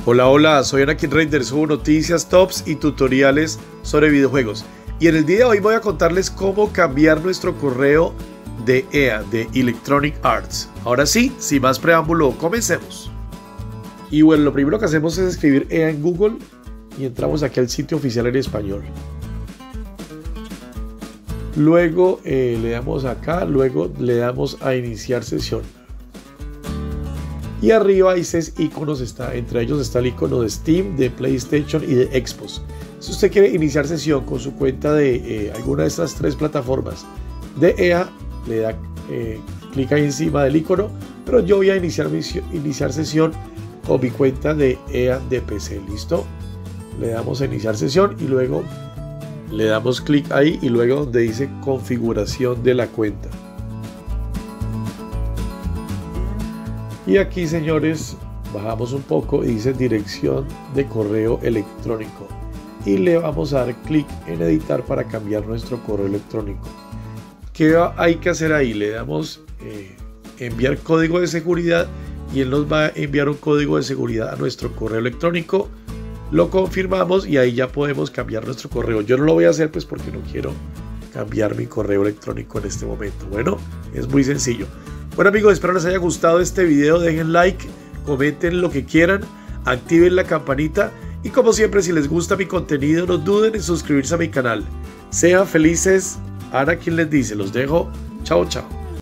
Hola, hola, soy Anakin Render, subo noticias, tops y tutoriales sobre videojuegos. Y en el día de hoy voy a contarles cómo cambiar nuestro correo de EA, de Electronic Arts. Ahora sí, sin más preámbulo, comencemos. Y bueno, lo primero que hacemos es escribir EA en Google y entramos aquí al sitio oficial en español. Luego le damos acá, luego le damos a iniciar sesión. Y arriba hay 6 iconos, entre ellos está el icono de Steam, de PlayStation y de Xbox. Si usted quiere iniciar sesión con su cuenta de alguna de estas 3 plataformas de EA, le da clic ahí encima del icono, pero yo voy a iniciar sesión con mi cuenta de EA de PC. ¿Listo? Le damos a iniciar sesión y luego le damos clic ahí y luego donde dice configuración de la cuenta. Y aquí, señores, bajamos un poco y dice dirección de correo electrónico y le vamos a dar clic en editar para cambiar nuestro correo electrónico. ¿Qué hay que hacer ahí? Le damos enviar código de seguridad y él nos va a enviar un código de seguridad a nuestro correo electrónico. Lo confirmamos y ahí ya podemos cambiar nuestro correo. Yo no lo voy a hacer pues porque no quiero cambiar mi correo electrónico en este momento. Bueno, es muy sencillo. Bueno amigos, espero les haya gustado este video, dejen like, comenten lo que quieran, activen la campanita y como siempre si les gusta mi contenido no duden en suscribirse a mi canal. Sean felices, Anakin les dice, los dejo, chao chao.